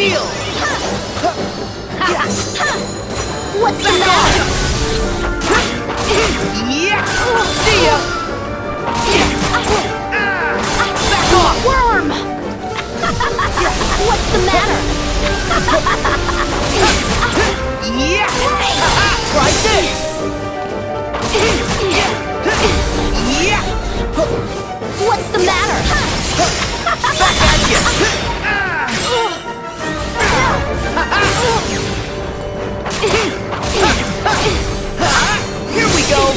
Heal! What's the matter? Yeah! See ya! Back off! Worm! What's the matter? Yeah! Try this! Yeah! What's the matter? Back at you! Here we go!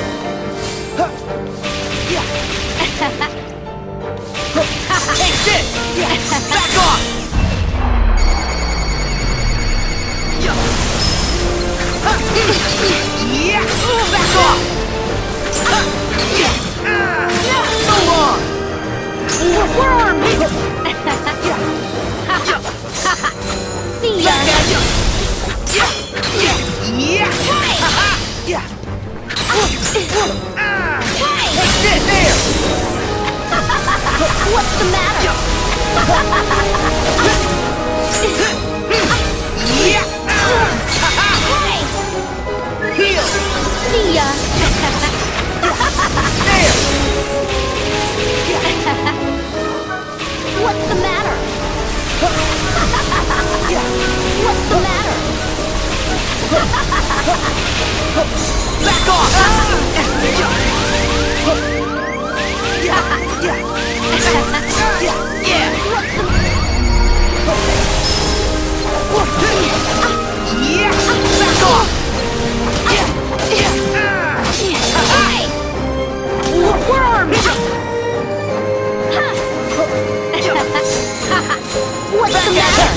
Take this! Back off! Yeah! Back off! So long! Worm! See ya! Back at you! Yeah! Yeah! Take this! There! What's the matter? Yeah! Heal! See ya! There! What's the matter? What's the matter? Back off! Yeah! Back off! Worm! What's the matter?